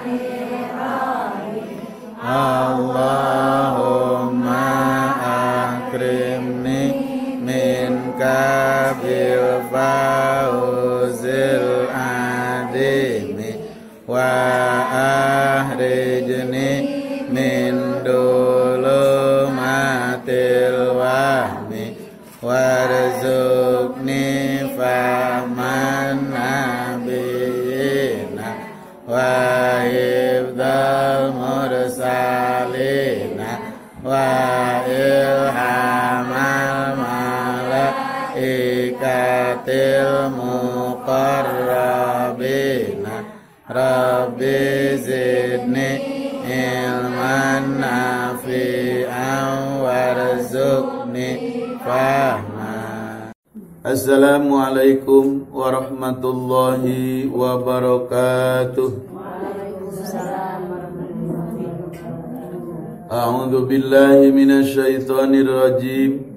Allahumma akrimni minka bil fawzil adimi wa ahrijni min dulumatil wahmi warzuqni fahman nabiyina wa hifdzal mursalina wa ilhamal malaikatil muqarrabina rabbi zidni ilman nafi'an warzuqni fahma. Assalamualaikum warahmatullahi wabarakatuh. A'udzu billahi minasy syaithanir rajim.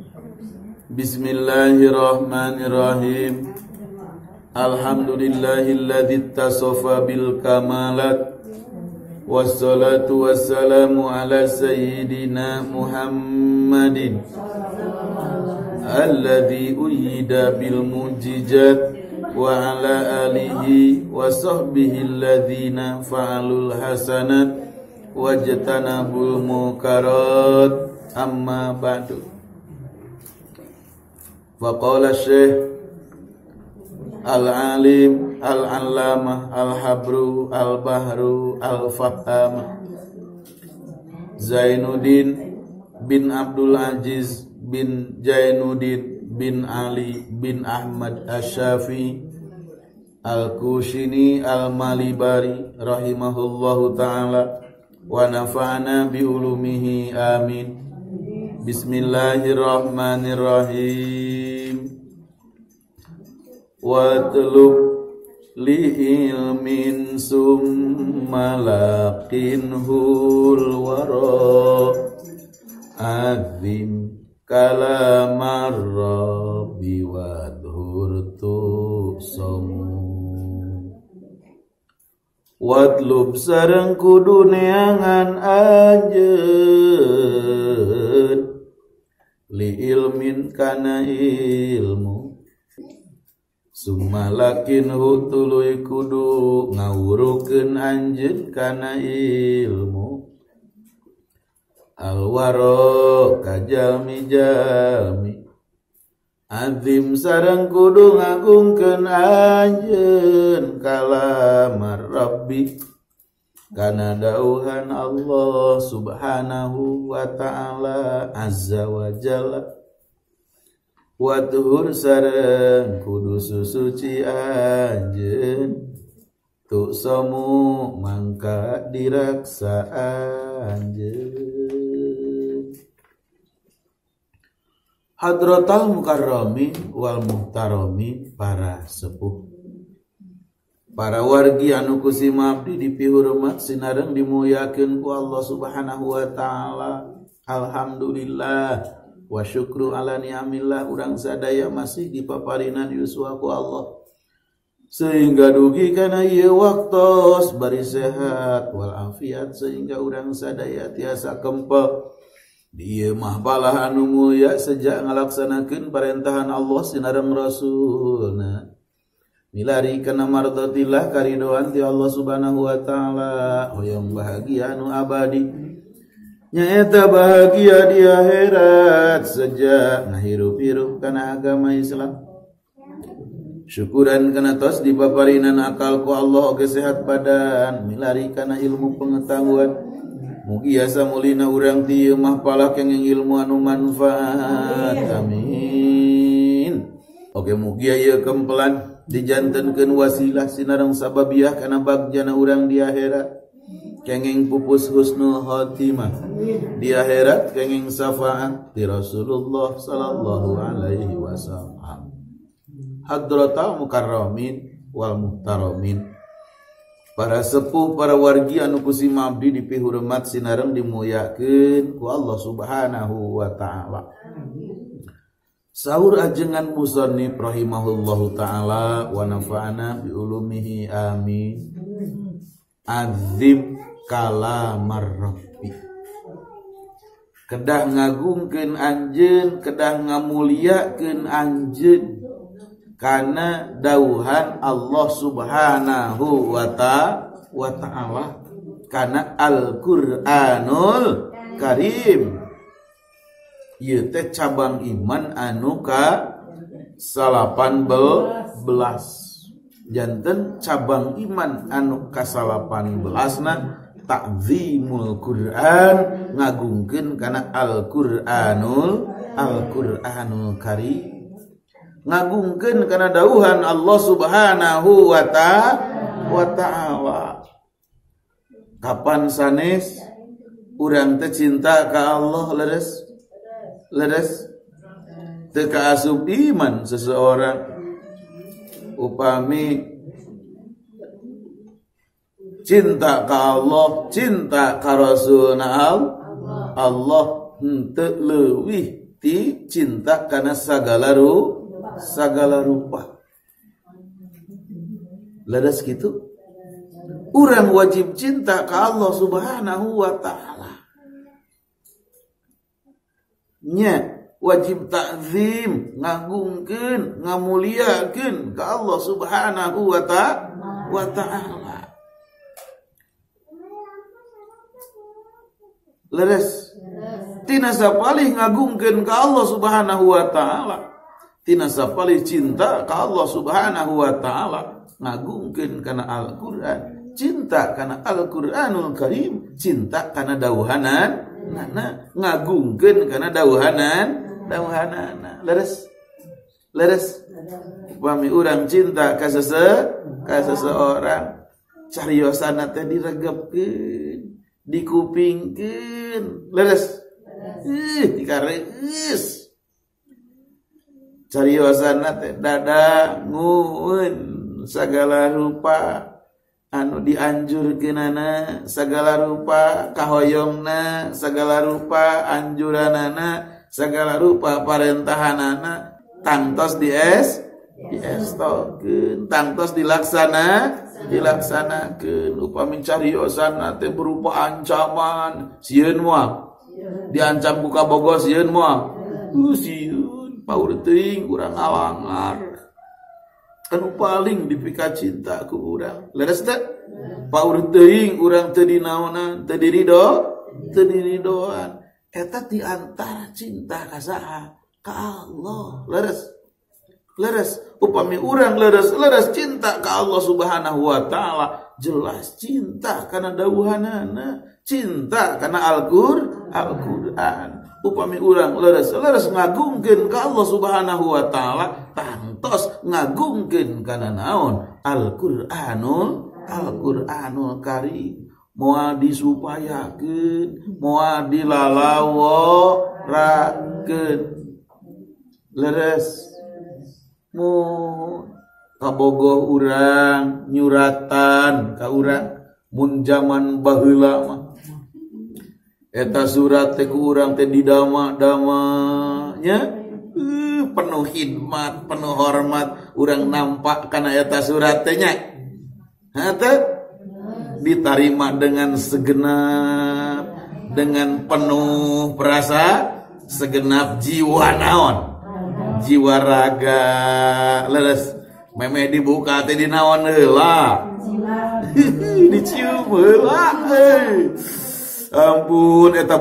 Bismillahirrahmanirrahim. Alhamdulillahilladzi ittasafa bil kamalat. Wassalatu wassalamu ala sayyidina Muhammadin alladzi uyyida bil mujizat wa ala alihi wa sahbihi alladzina fa'alul hasanat wajtanabul mukarat amma ba'du. Faqala Syekh Al-Alim Al-Allamah Al-Habru Al-Bahru Al-Faham Zainuddin bin Abdul Aziz bin Jainuddin bin Ali bin Ahmad Asy-Syafi'i Al-Kushini Al-Malibari rahimahullahu ta'ala wa nafa'ana bi ulumihi amin. Bismillahirrahmanirrahim. Watlub li ilmin summa laqinhul wara azim kalamar rabbi wadhur somu. Watlub sareng kudu neangan anjeun li ilmin kana ilmu sumalakin hutuluy kudu ngawurukeun anjeun kana ilmu alwaro kajalmi-jalmi azim sareng kudu ngagungkeun anjeun kalamar rabbi kana dauhan Allah subhanahu wa ta'ala azza wa jalla wadhur sareng kudu susuci anjeun tu somu mangka diraksa anjeun. Hadratal mukarramin wal muhtaramin, para sepuh, para wargi anu kusima abdi dipihurmat sinareng dimuliakeun ku Allah subhanahu wa ta'ala. Alhamdulillah wa syukru ala ni'amillah, urang sadaya masih dipaparinan yuswa ku Allah sehingga dugi kana ieu waktos bari sehat wal afiat, sehingga urang sadaya tiasa kempel dieu mah balah anu mulia sejak ngalaksanakeun parentahan Allah sinareng rasulna milari kana mardatillah karidoan ti Allah subhanahu wa ta'ala. Hoyong bahagia anu abadi nyaeta bahagia di akhirat sejak ngahirup-hirup kana agama Islam. Syukuran kana tos dipaparinan akal ku Allah oge sehat badan milari kana ilmu pengetahuan. Mugi asa mulina urang ti ieu mah pala kenging ilmu anu manfaat, amin. Oge mugi ieu kempelan dijantenkeun wasilah sinareng sababiah kana bagjana urang di akhirat, kenging pupus husnul khotimah di akhirat, kenging syafaat di Rasulullah sallallahu alaihi wasallam. Hadratal mukarramin wal muhtaramin, para sepuh, para wargi anu kusima abdi dipihurmat sinareng dimuliakeun ku Allah subhanahu wa ta'ala. Saur ajengan musannif rahimahullahu ta'ala wa nafa'ana bi ulumihi amin. azim kalamar rabbi. Kedah ngagungkeun anjeun, kedah ngamuliakeun anjeun kana dauhan Allah Subhanahu wa ta'ala, kana Al-Qur'anul Karim. Ieu teh cabang iman anu ka 18. Janten cabang iman anu ka 18 ta'zimul Qur'an, ngagungkeun kana Al-Qur'anul Karim, ngagungkeun kana dauhan Allah Subhanahu wa ta'ala. Kapan sanes urang teh cinta ka Allah leres teu kaasup iman seseorang. Upami cinta ka Allah, cinta ka Rasulna Allah, henteu leuwih ti cinta kana sagala rupa. Leres kitu. Urang wajib cinta ka Allah Subhanahu wa ta'ala. Nya wajib takzim, ngagungkeun, ngamuliakeun ka Allah Subhanahu wa ta'ala. Leres. Tina sapalih ngagungkeun ka Allah Subhanahu wa ta'ala, tina sapalih cinta ka Allah Subhanahu wa ta'ala, ngagungkeun kana Al-Qur'an, cinta kana Al-Qur'anul Karim, cinta kana dauhanan nana, ngagungkeun kana dauhanana. Leres. Upami urang cinta ka seseorang, cariyosana teh diregepkeun, dikupingkeun. Leres. Dikareus. Cariyosana teh dadangun sagala rupa anu dianjurkeunana, sagala rupa kahoyongna, sagala rupa anjuranana, sagala rupa parentahanana tangtos diestokeun, tangtos dilaksanakeun. Upami cariyosana teh berupa ancaman, sieun moal diancam ku kabogo, sieun moal sieun paur teuing urang alangar. Anu paling dipika cinta ku urang, leres teh paur teuing urang teu dinaonan, teu diridoan. Eta di antara cinta ka saha? Ka Allah. Leres. Upami urang leres cinta ka Allah Subhanahu wa ta'ala, jelas cinta kana dauhanana, cinta kana Al-Qur'an. Upami urang leres ngagungkeun ka Allah Subhanahu wa ta'ala, tangtos ngagungkeun kana naon? Al-Qur'anul Karim. Moal disupayakeun, moal dilalaworakeun. Leres. Mun kabogoh urang nyuratan ka urang mun zaman baheula mah. Eta surat teh ku urang teh didama-dama nya. Penuh khidmat, penuh hormat, urang nampak kana eta surat teh nya. Hate diterima dengan segenap, dengan penuh perasa, segenap jiwa naon, jiwa raga. Leres memeh dibuka teh dinaon heula, dicium heula. Ampun, eta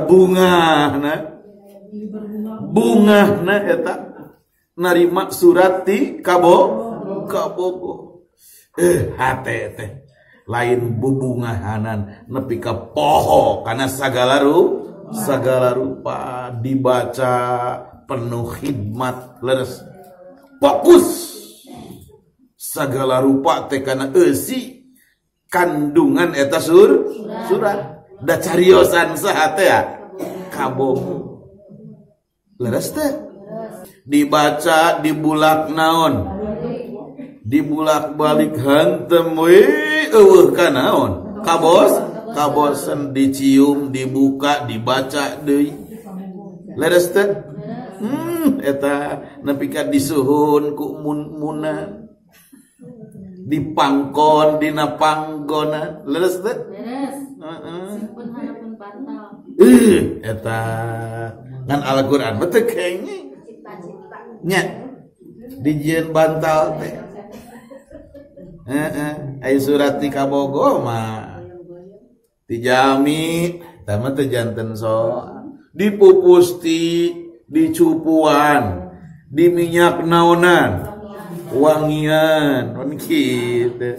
bungahna eta narima surat ti kabogo. Hate teh lain bubungahanan nepi ka poho kana sagala rupa dibaca penuh khidmat. Leres fokus sagala rupa teh kana eusi kandungan eta surat da cariosan saha teh kabogo. Leres teh dibaca dibulak naon, dibulak balik hantem we eueuh ka naon, kabosen, dicium, dibuka, dibaca deui. Leres teh eta nepi ka disuhun ku munan, dipangkon dina panggonan leres teh Beres. Simpun harapun bantal. Eta ngan Al-Qur'an betul kayaknya nya dijieun bantal teh aya surat ti kabogo mah dijami tama teh janten so dipupusti dicupuan di minyak naonan wangian mun kitu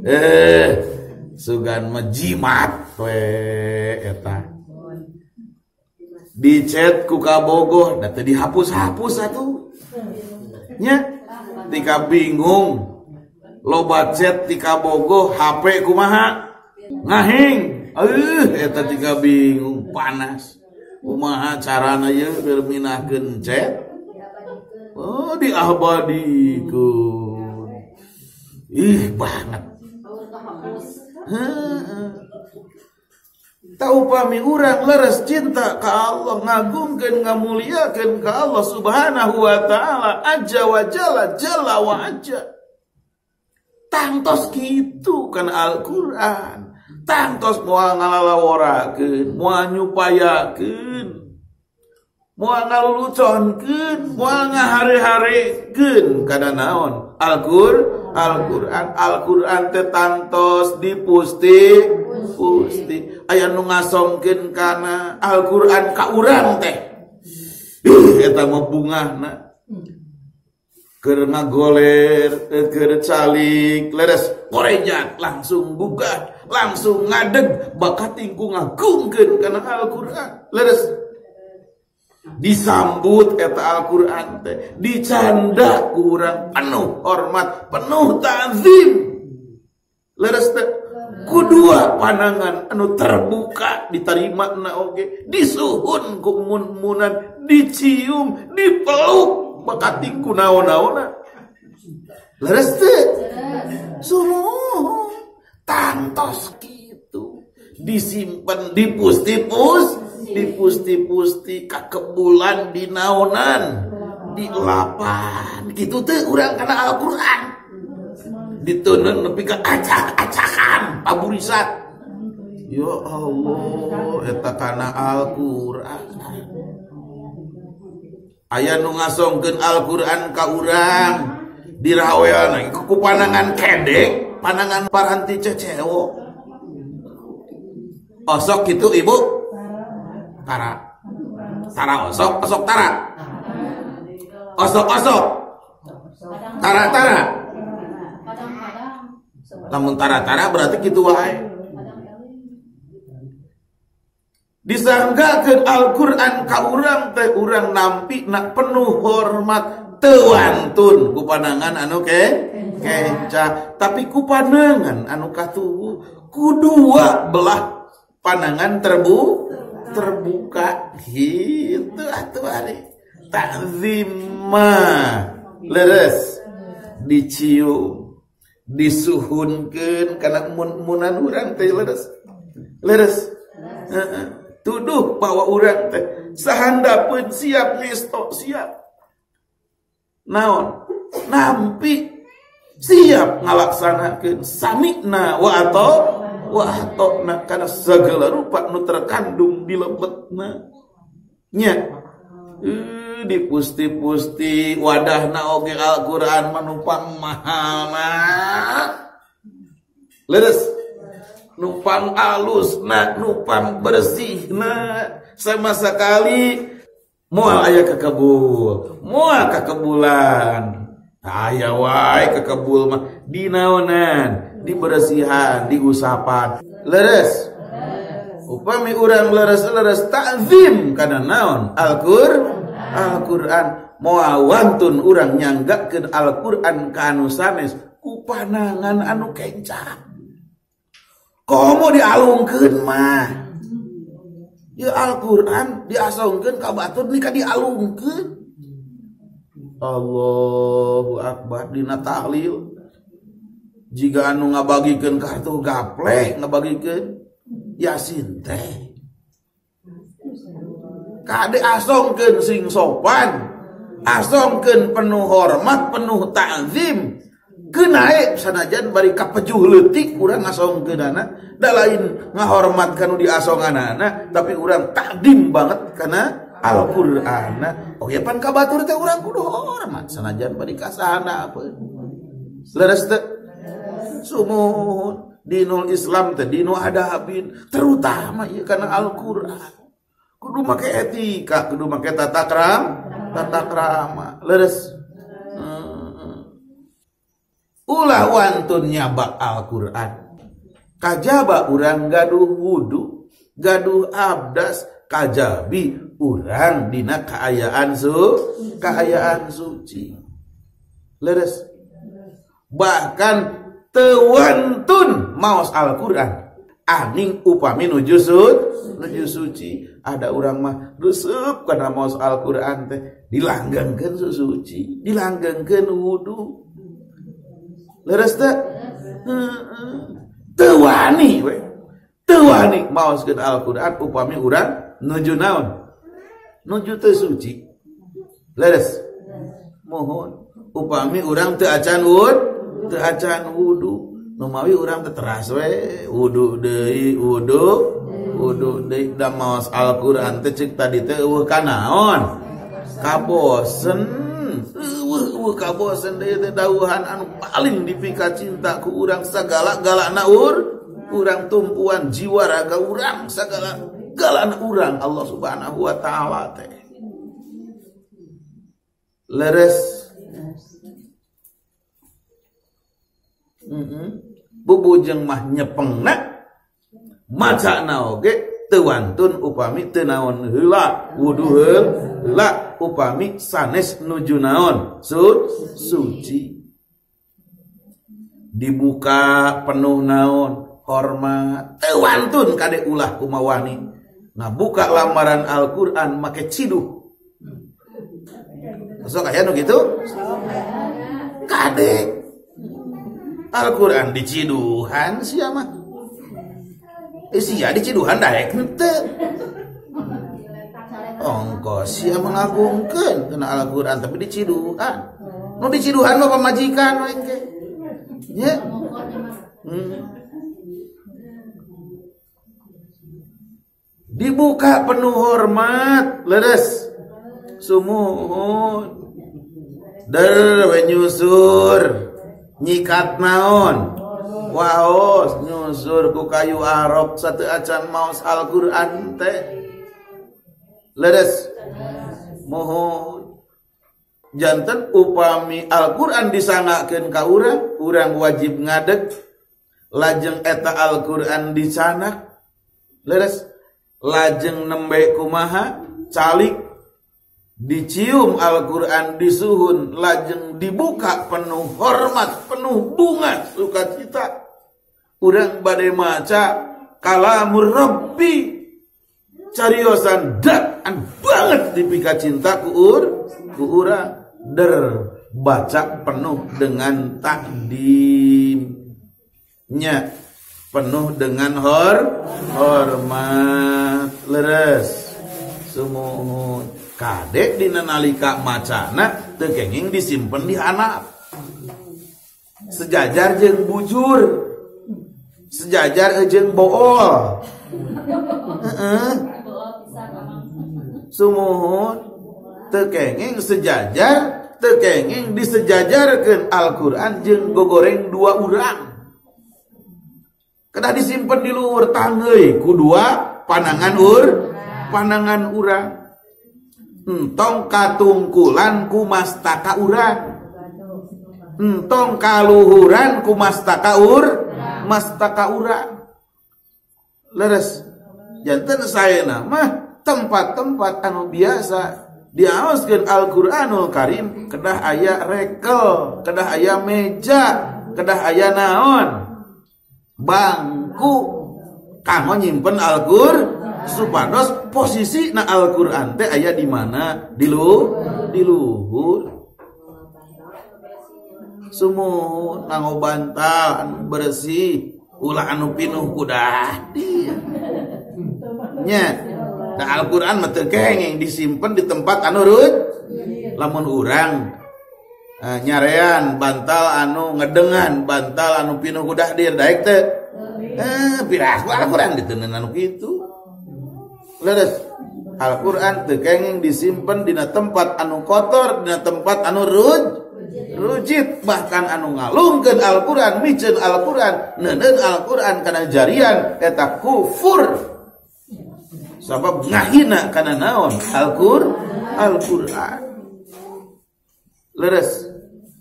sugan mejimat we eta dicet ku kabogoh da teu dihapus-hapus atuh nya tika bingung loba chat tika bogoh HP kumaha ngahing eta tika bingung panas kumaha carana ye keur minahkeun chat diabadikeun banget taupami urang leres cinta ka Allah ngagungkeun ngamuliakeun ka Allah subhanahu wa ta'ala aja wa jalla wa aja tangtos kitu kana Al-Qur'an tangtos moal ngalalaworakeun moal nyupayakeun moal ngaluluconkeun moal ngahare-harekeun kana naon Al-Qur'an teh tangtos dipusti aya nu ngasongkeun kana Al-Qur'an ka urang teh eta mah bungahna keur ngagoler keur calik leres korejan langsung buka langsung ngadeg bakat tingku ngagungkeun kana Al-Qur'an leres disambut eta Al-Qur'an teh dicanda ku urang penuh hormat penuh ta'zim leres teh kudua panangan anu terbuka diterima na oge disuhun ku mun-munan dicium dipeluk bakating ku naon-naonna leres teh suruh tangtos kitu disimpen dipusti-pusti kakebulan di naonan di lapan kitu teh urang kana Al-Qur'an dituneun nepi ka acak-acakan paburisan ya Allah eta kana Al-Qur'an aya nu ngasongkeun Al-Qur'an ka urang dirawean ku panangan kedek panangan paranti cecewo osok kitu ibu tara osok tara osok tara lamun tara berarti kitu wae disanggakeun Al-Qur'an ka urang teh urang nampi na penuh hormat teu wantun ku panangan anu kencah tapi ku panangan anu katuhu kudua belah panangan terbuka gitu atuh ari ta'zimma leres dicium disuhunkeun kana mun-munan urang teh leres tuduh bahwa urang teh sahandapeun siap ngesto siap naon nampi siap ngalaksanakeun sami'na wa ata'na kana segala rupa nu terkandung di lebetna nya dipusti-pusti wadahna oge Al-Qur'an manumpang mahalna leres numpang alusna numpang bersihna sama sekali moal aya kakebul moal kakebulan aya wae kakebul mah dinaonan dibersihan diusapan leres upami urang leres ta'zim kana naon Al-Qur'an moal wantun urang nyanggakeun Al-Qur'an ka anu sanes ku panangan anu kencang komo dialungkeun mah ya Al-Qur'an diasongkeun ka batur nika dialungkeun Allahu Akbar dina tahlil jika anu ngabagikeun kartu gapleh ngabagikeun Yasin teh kade asongkeun sing sopan asongkeun penuh hormat penuh ta'zim Genae sanajan bari kapejuh leutik urang ngasongkeunana, da lain ngahormat kanu diasonganana, tapi urang takdim banget kana Al-Qur'an. Oh ya pan kabatur teh urang kudu hormat sanajan bari kasana apa. Leres teh? Sumuhun dinul Islam teh dinu adabin, terutama ieu kana Al-Qur'an. Kudu make etika, kudu make tata krama. Leres. Ulah wantun nyabak Al-Qur'an. Kajaba urang gaduh wudu, gaduh abdas, kajabi urang dina kaayaan suci. Leres. Bahkan tewantun maos Al-Qur'an. Aning upami nuju suci. Ada urang mah resep kana maos Al-Qur'an teh dilanggengkeun suci, dilanggengkeun wudu. Leres teh? Tewani we. Tewani maoskeun Al-Qur'an upami urang nuju naon? Nuju teu suci. Leres? Mohon upami urang teu acan wudu. Nu mawi urang teu teras we wudu deui da maos Al-Qur'an teh ceuk tadi teh eueuh ka naon? Kabosen. Kabosen deui teh dawuhan anu paling dipika cinta ku urang sagala-galana urang tumpuan jiwa raga urang sagala-galana urang Allah Subhanahu wa taala teh. Leres. Bubujeng mah nyepengna macana oge teu wantun upami teu naon heula wudu heula upami sanes nuju naon suci. Dibuka penuh naon hormat teu wantun kade ulah kumawani ngabuka lamaran Al-Qur'an make ciduh. Sok aya nu kitu? Kade Al-Qur'an diciduhan sia mah. Sia diciduhan daek henteu. Ongko sia mengagungkeun kana Al-Qur'an tapi diciduhan. Nu diciduhan mah pamajikan we engke. Nya. Dibuka penuh hormat, leres. Sumuhun. Der we nyusur. Nyikat naon waos nyusur ku kayu arok sateu acan maos Al-Qur'an teh. Leres. Mohon janten upami Al-Qur'an disangakeun ka urang wajib ngadeg lajeng eta Al-Qur'an dicanak. Leres. Lajeng nembe kumaha calik dicium Al-Qur'an disuhun lajeng dibuka penuh hormat penuh bunga sukacita urang bade maca kalamur Rabbi cariosan daan banget dipika cinta ku urang der baca penuh dengan takdimnya penuh dengan hormat. Leres. Sumuhun kadek dina nalika macana teu kenging disimpen di handap. Sejajar jeung bujur. Sejajar jeung bool. Sumuhun teu kenging sejajar, teu kenging disejajarkeun Al-Qur'an jeung gogoreng dua urang. Kedah disimpen di luhur tangeuy ku dua panangan urang. Entong katungkulan ku mastaka urang. Entong kaluhuran ku mastaka urang. Leres. Janten saena mah tempat-tempat anu biasa diaoskeun Al-Qur'anul Karim kedah aya rekel, kedah aya meja, kedah aya naon? Bangku kanggo nyimpen Al-Qur'an. Supados posisi na Al-Qur'an teh aya di mana? Di luhur. Sumuhun nganggo bantal anu bersih, ulah anu pinuh kudah. Nya, da Al-Qur'an mah teu kenging disimpen di tempat anu lamun urang nyarean bantal anu ngedengan, bantal anu pinuh ku dahdir daek teu pirah Al-Qur'an diteuneun anu kitu. Leres Al-Qur'an teu kenging disimpen dina tempat anu kotor, dina tempat anu rujit, bahkan anu ngalungkeun Al-Qur'an, miceun Al-Qur'an, neuneun Al-Qur'an kana jarian eta kufur. Sabab ngahina kana naon? Al-Qur'an. Leres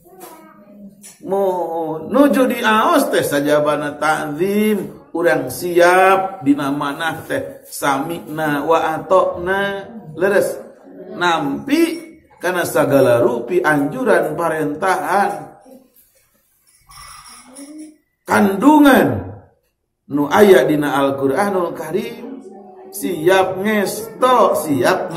mau nuju di aos teh sajabana ta'zim, urang siap dina manah teh sami'na wa ata'na. Leres nampi kana sagala rupi anjuran parentahan kandungan nu aya dina Al-Qur'anul Karim, siap ngesto, siap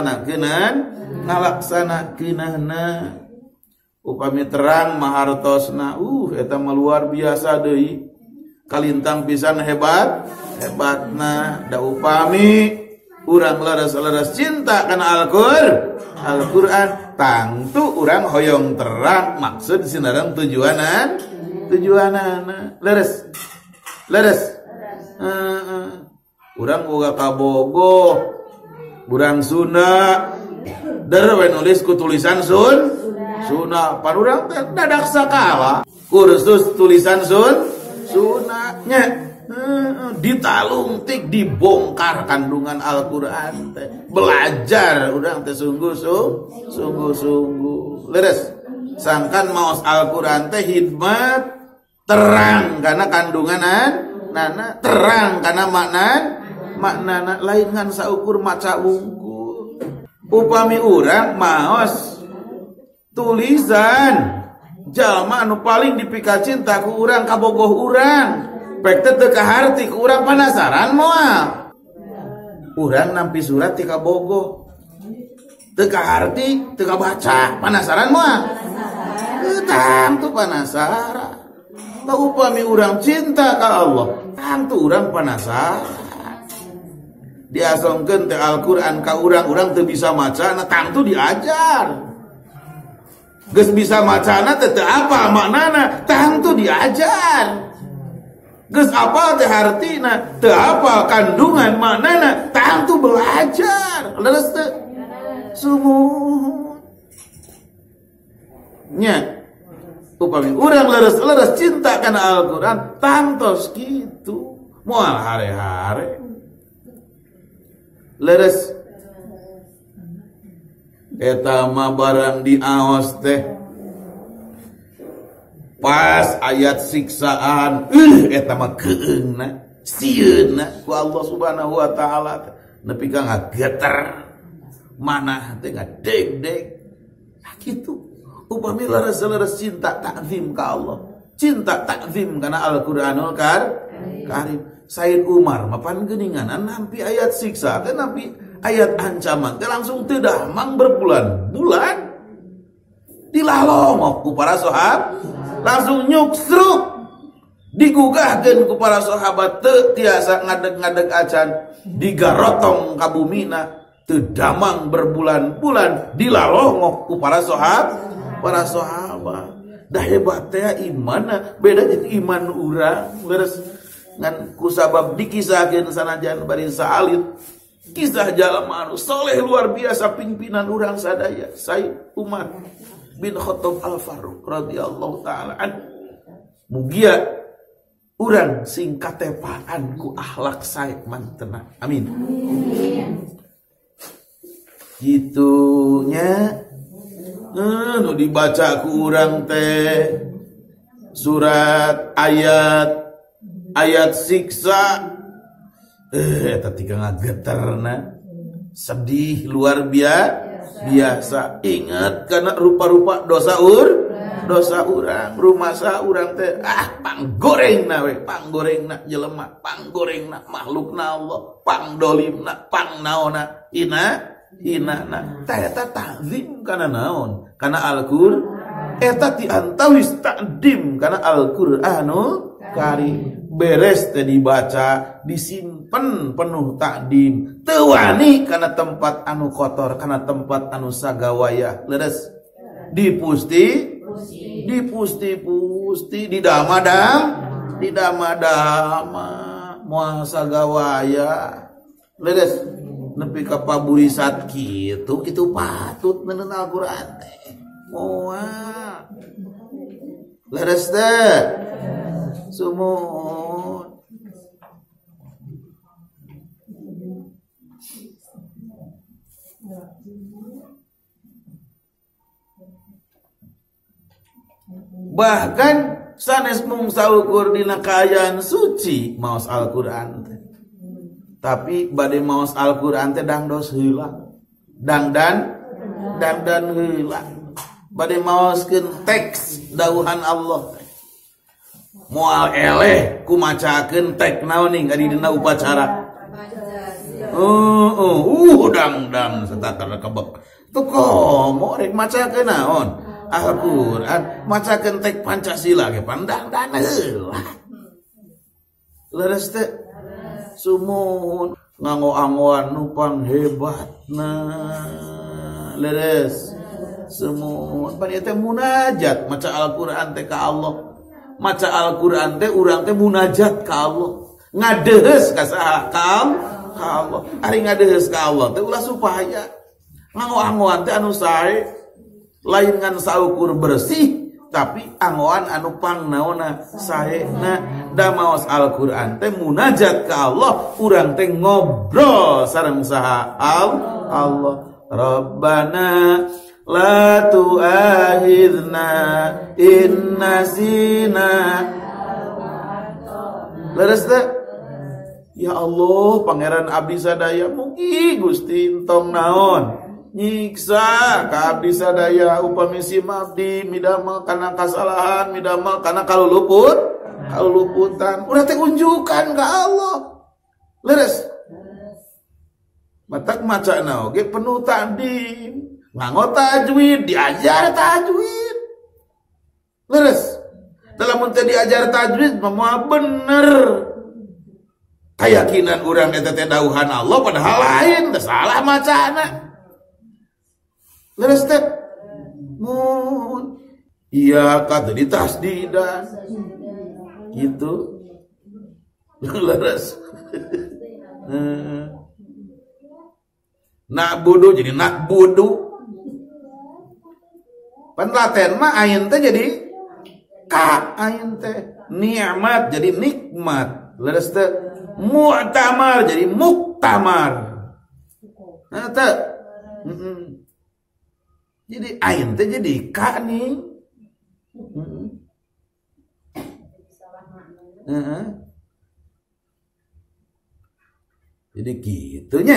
ngalaksanakeunana. Upami terang mahartosna eta mah luar biasa deui, kalintang pisan hebatna. Da upami urang leres-leres cinta kana Al-Qur'an, tangtu urang hoyong terang maksud sinareng tujuanana. Leres urang boga kabogoh, urang Sunda der we nulis ku tulisan Sunda, pan urang teh dadak sakala kursus tulisan Sunda nya ditalungtik, dibongkar kandungan Al-Qur'an teh, belajar urang teh sungguh-sungguh. Leres sangkan maos Al-Qur'an teh hikmat terang karena kandunganan nana, terang karena maknana, lain ngan saukur maca wungkul. Upami urang maos tulisan jalma anu paling dipika cinta ku urang kabogoh urang, pek teu kaharti ku urang panasaran moal. Urang nampi surat ti kabogoh teu kaharti, teu kabaca, panasaran moal. Tang tu panasaran. Ta upami urang cinta ka Allah, tang tu urang panasaran. Diasongkeun teh Al-Qur'an ka urang teu bisa macana, tang tu diajar. Geus bisa macana teh teu apa maknana, tang tu diajar. Geus apa teh hartina, teu apa kandungan maknana, tang tu belajar. Leres teu? Sumuh. Nya upami urang leres-leres cinta kana Al-Qur'an, tang tos kitu. Moal hare-hare. Leres eta mah barang di aos teh pas ayat siksaan, eta mah keungna sieunna ku Allah Subhanahu wa taala nepi ka ngageter manah teh ngadeg-deg kitu. Upami leres-leres cinta takzim ka Allah, cinta takzim kana Al-Qur'anul Karim. Said Umar mapan geuninganan nampi ayat siksa teh, nampi ayat ancaman teh langsung teu damang berbulan-bulan dilalongok ku para sahabat, langsung nyuksruk digugahkeun ku para sahabat, teu tiasa ngadeg-ngadeg acan, digarotong ka bumina, teu damang berbulan-bulan dilalongok ku para sahabat. Dah hebat teh imanna, beda jeung iman urang. Leres ngan kusabab dikisahkeun sanajan bari saalit kisah jalma anu soleh luar biasa pimpinan urang sadaya, Said Umar bin Khattab Al-Faruq radhiyallahu taala an. Mugia urang sing katepaan ku akhlak Said mantena. Amin. Gitunya nu dibaca ku urang teh surat ayat siksa, eta tika ngageterna sedih luar biasa. Ingat karena rupa-rupa dosa urang, rumasa urang teh panggorengna panggorengna jelema, panggorengna makhlukna Allah, pangdolimna, pangnaona inana eta takzim kana naon, kana Al-Qur'an. Eta ti antawis takdim kana Al-Qur'anul Karim. Beres teh dibaca, disimpen penuh takdim, teu wani kana tempat anu kotor, kana tempat anu sagawaya. Leres dipusti dipusti-pusti, didama-dama, muasa gawaya. Leres nepi ka paburisat kitu patut neun Al-Qur'an teh. Moal. Leres teh. Sumun. Bahkan sanes mung saukur dina kaayaan suci maos Al-Qur'an teh. Tapi bade maos Al-Qur'an teh dangdos heula. Dangdan heula. Bade maoskeun teks dawuhan Allah. Moal eleh kumacakeun teks naon ning di dina upacara. Dangdang satakar kebek. Tuh komo rek macakeun naon? Al-Qur'an macakeun teks Pancasila ge pandang-dang heula. Leres teh sumun nganggo-anggoan nu panghebatna. Leres sumun pan teh munajat maca Al-Qur'an teh ka Allah. Maca Al-Qur'an teh urang teh munajat ka Allah. Ngadeus ka saha? Ka Allah. Ari ngadeus ka Allah teh ulah supaya nganggo-anggoan teh anu sae lain ngan saukur bersih tapi anggoan anu pangnaona saena da maos Al-Qur'an teh munajat ka Allah urang teh ngobrol sareng saha Allah. Rabbana la tu'akhidna in nasina. Leres teh? Ya Allah pangeran abdi sadaya mugi Gusti entong naon nyiksa ka abdi sadaya upami si abdi midamel kana kasalahan, midamel kana kaluluputan urang teh unjukan ka Allah. Leres matak macana oge penuh takdim nganggo tajwid, diajar tajwid. Leres dalam teh diajar tajwid mah bener keyakinan urang eta teh dawuhan Allah padahal lain teh salah macana. Leres teh mun iya kata ditasdidan gitu. Leres nak bodoh jadi nak bodoh. Penlaten mah ain teh jadi ka ain teh nikmat jadi nikmat. Leres teh mu'tamar jadi muktamar. Nah teh jadi ain teh jadi ka nih. Jadi gitunya.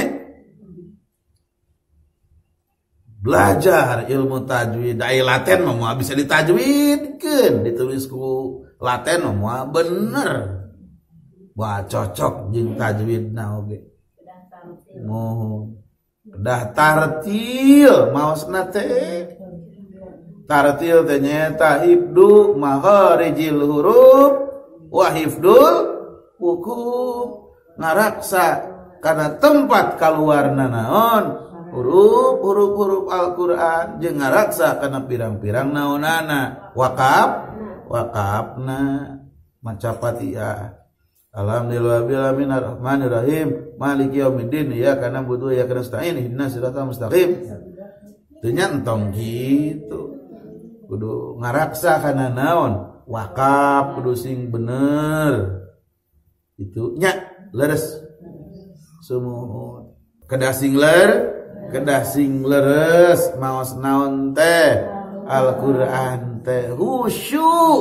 Belajar ilmu tajwid, ai laten mah bisa ditajwidkeun, ditulis ku laten mah bener. Wah cocok jeung tajwidna oge. Mohon. Dah tartil maosna teh. Tartil teh nyaeta hifdu makharijil huruf wa hifdul hukum. Ngaraksa kana tempat kaluarna naon huruf Al-Qur'an jeung ngaraksa kana pirang-pirang naonana wakafna maca Fatihah. Alhamdulillahirabbil arrahmanirrahim maliki yaumiddin iyyaka na'budu wa iyyaka nasta'in ihdinas siratal mustaqim. Teu nya entong kitu. Kudu ngaraksa kana naon? Wakaf kudu sing bener. Itu nya leres. Sumuhun. Kedah sing leres maos naon teh Al-Qur'an teh khusyuk.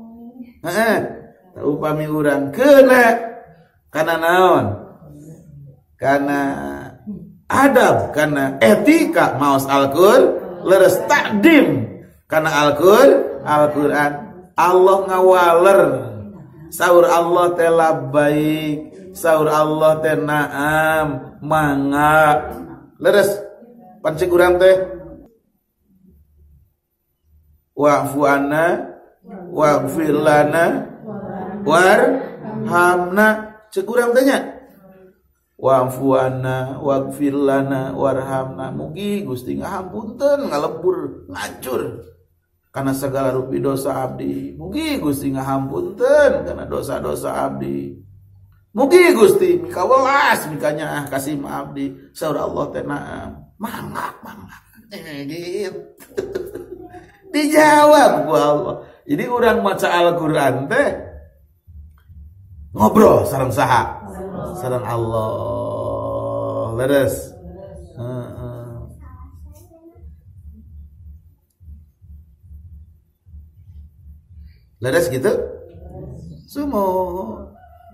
Upami urang kena kana naon? Kana adab, kana etika maos Al-Qur'an leres takdim kana Al-Qur'an. Allah ngawaler saur Allah teh labbaik, saur Allah teh naam, mangga. Leres pancik urang teh wa'fu anna waghfir lana warhamna cek urang teh nya wa'fu anna waghfir lana warhamna mugi Gusti ngahampunten ngalebur ngacur karena segala rupi dosa abdi. Mugi Gusti ngahampunten karena dosa-dosa abdi. Mugi Gusti mika welas mikanya kasih maaf abdi. Saur Allah teh naam. Mangak. Gitu. Dijawab ku Allah. Jadi urang maca Al-Qur'an teh ngobrol sareng saha? Sareng Allah. Leres. Leres gitu? Semua.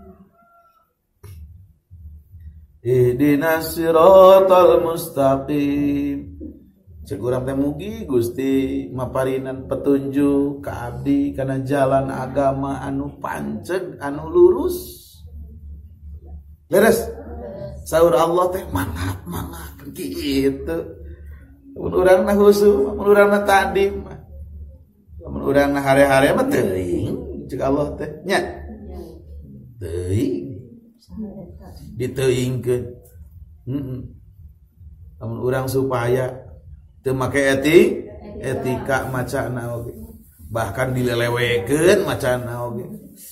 Ihdinas siratal mustaqim. Cek urang teh mugi Gusti maparinan petunjuk ka abdi kana jalan agama anu panceg anu lurus. Leres? Saur Allah teh mangap gitu. Mun urang na husu, mun urang na tadim. Mun urang na hare-hare mah teuing cek Allah teh nya. Teuing. Diteuingkeun. Lamun urang supaya teu make etika macana oge. Bahkan dilelewekeun macana oge.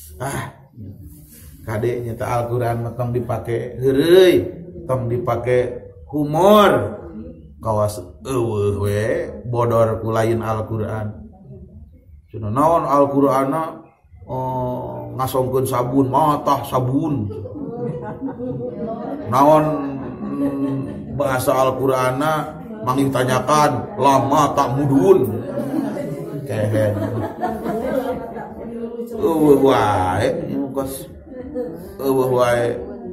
Kade nyata Al-Qur'an mah tong dipake heureuy, tong dipake humor. Kawas eueuh we bodor ku lain Al-Qur'an. Cenah naon Al-Qur'anna ngasongkeun sabun, matah sabun. Naon bahasa Al-Qur'anna manging tanyakan lama tak mudun. Kehen. Wae mukos wae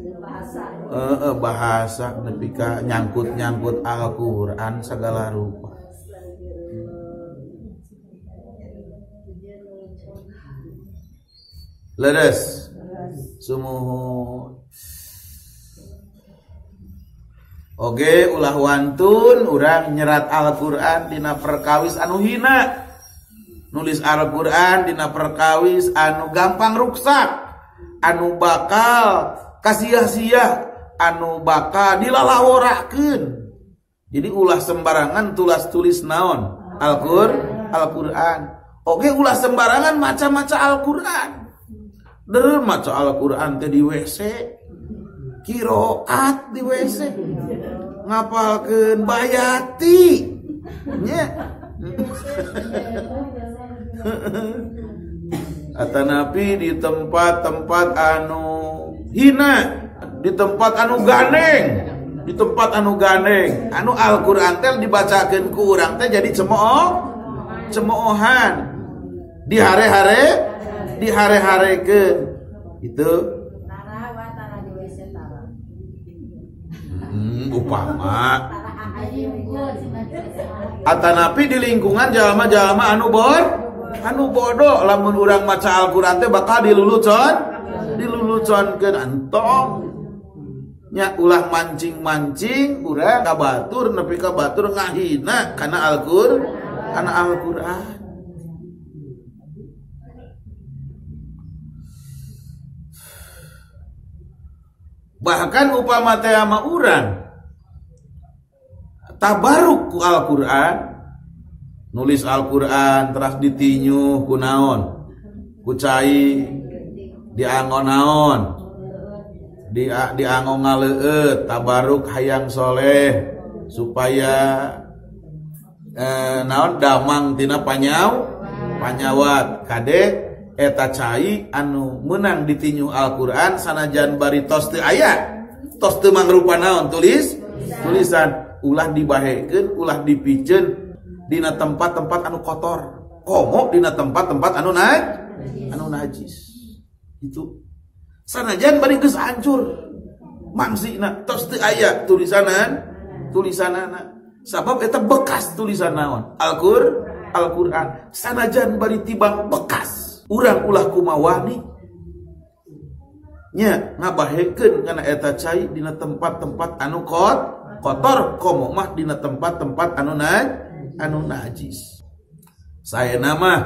bahasa nepi ka nyangkut Al-Qur'an segala rupa. Leres sumuh. Oge ulah wantun urang nyerat Al-Qur'an dina perkawis anu hina. Nulis Al-Qur'an dina perkawis anu gampang ruksak, anu bakal kasia-sia, anu bakal dilalaworakeun. Jadi ulah sembarangan tulis naon Al-Qur'an. Oge ulah sembarangan maca-maca Al-Qur'an. Deureun maca Al-Qur'an teh di WC. Qiraat di WC. Ngapalkeun bayati. Nya. Atanapi di tempat-tempat anu hina, di tempat anu gandeng, anu Al-Qur'an teh dibacakeun ku urang teh jadi cemoohan. Dihare-harekeun. Itu upama atanapi di lingkungan jalma-jalma anu bodoh lamun urang maca Al-Qur'an teh bakal diluluconkeun antong nya ulah mancing urang ka batur nepi ka batur ngahina kana Al-Qur'an. Bahkan upama teh ama urang tabaruk ku Al-Qur'an, nulis Al-Qur'an terus ditinyuh ku naon? Ku cai diangon naon? Diangon ngaleueut, tabaruk hayang soleh supaya naon damang tina panyawat kade eta cai anu menang ditinyu Al-Qur'an sanajan bari tos teu aya, tos teu mangrupa naon tulisan, ulah dibahekeun, ulah dipiceun dina tempat-tempat anu kotor, komo dina tempat-tempat anu najis. Itu sanajan bari geus hancur mangsina tos teu aya tulisanana sabab eta bekas tulisan naon Al-Qur'an sanajan bari tibang bekas urang ulah kumawani nya ngabahekeun kana eta cai dina tempat-tempat anu kotor komo mah dina tempat-tempat anu najis. Saena mah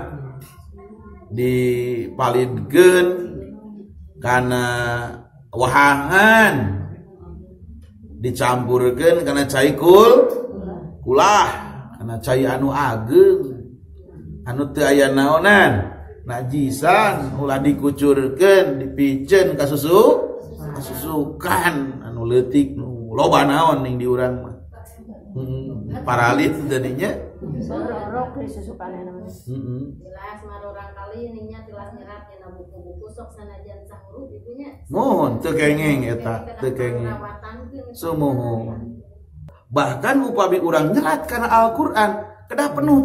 dipalidkeun kana wahangan dicampurkeun kana cai kulah kana cai anu ageng anu teu aya naonan najisan ulah dikucurkeun dipiceun ka kasusukan anu leutik nu loba naon ning di urang mah paralit tadinya rok disusukanna namanya jelas marorang kali ininya tilas nyerat dina buku-buku sok sanajan sahuruf ibunya mohon teu kengeng eta teu kengeng sumuhun bahkan upami urang nyerat kana Al-Qur'an kedah penuh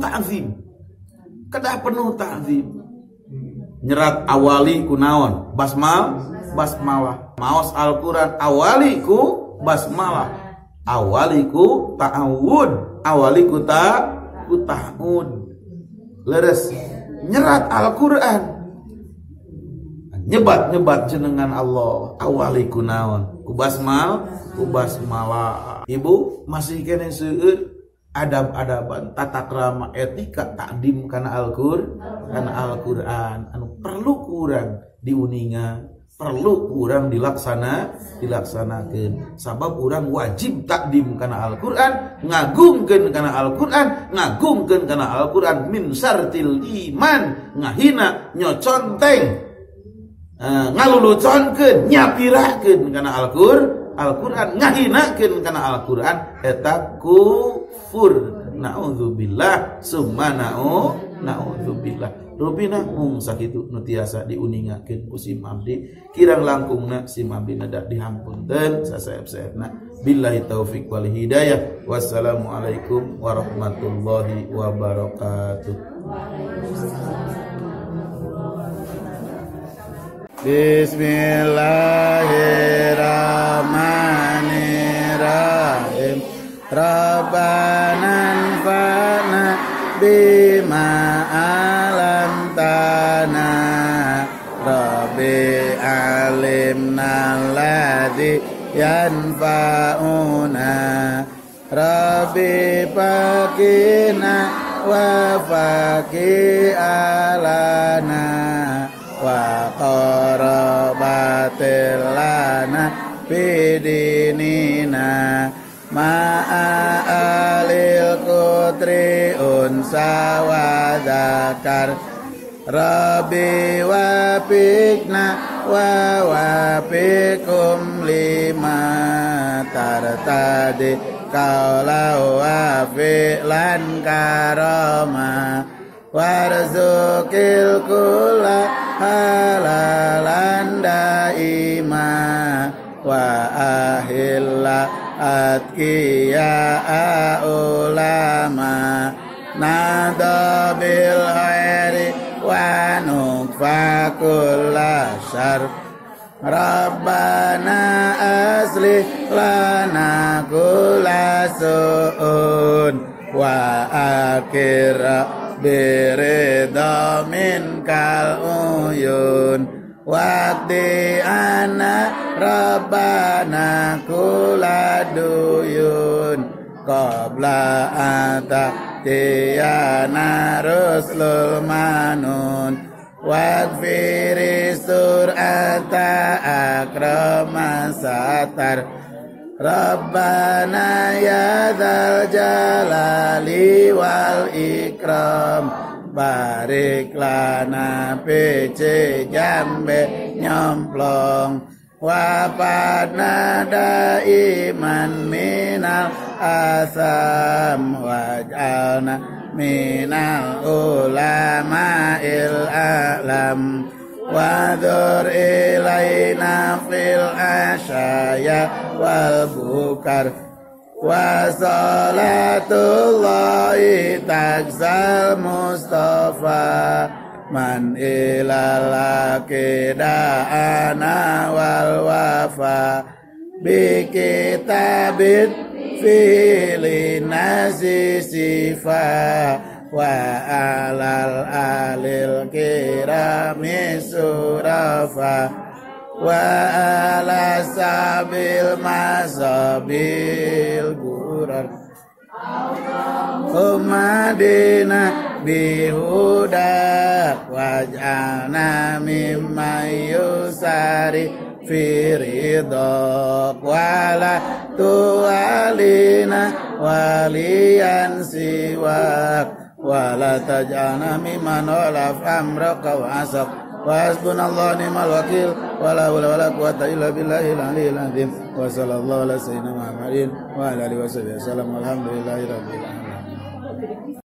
ta'zim nyerat awali ku naon basmalah maos Al-Qur'an awali ku basmalah awali ku ta'awud awali ku ta'ud leres nyerat Al-Qur'an nyebat jenengan Allah awali ku naon ku basmalah ibu masih kene seueur adab-adaban tata krama etika takdim kana Al-Qur'an anu perlu kurang diuningan perlu kurang dilaksanakeun sabab urang wajib takdim kana Al-Qur'an ngagungkeun kana Al-Qur'an min syartil iman ngahina nyoconteng ngaluluconkeun nyapirakeun kana Al-Qur'an ngahinakeun kana Al-Qur'an eta kufur naudzubillah summa naudzubillah rubina mung sakitu nu tiasa diuningakeun ku sim abdi kirang langkungna sim abdi dak dihampunten sasaep-saepna billahi taufik wal hidayah wassalamu alaikum warahmatullahi wabarakatuh. Bismillahirrahmanirrahim. Rabbana anfa'na bima alamtana Rabbi alimna alladhi yanfa'una Rabbi fakina wa faqi alana wa qarabatilana bidinina ma'alil kutri unsa wa dzakar Rabbi wafikna wa wafikum lima tartadi qawla wa fi'lan karama warzuqil kulla halalan daima wa ahilla atqiya ulama nada bil khairi wa nukfa kulla syarr Rabbana aslih lana kulla su'un wa akhira birida minkal uyun waqdi ana Rabbana kulla duyun qabla ata tiyana ruslul manun waqfiri sur'ata akrama satar Rabbana ya dzal jalali wal ikram barik lana pece jambe nyomplong wafatna daiman minal asam waj'alna minal ulama'il a'lam wadur ilaina fil asyaya wal bukar wa salatullahi taksal mustafa man ilal akidana wal wafa bi kitabit fili nasi sifa wa alal alil kirami surafa wa ala sabil masabil gurar umadina bihuda waj'alna mimman yusari fi ridha wala tu'alina waliyan siwak wa wa la taj'alna mimman ghalaf amraka wa asaq wa hasbunallahu ni'mal wakil wa la hawla wa la quwwata illa billahil aliyyil azim wa sallallahu ala sayyidina Muhammadin wa ala alihi wasallam. Alhamdulillahirabbil alamin.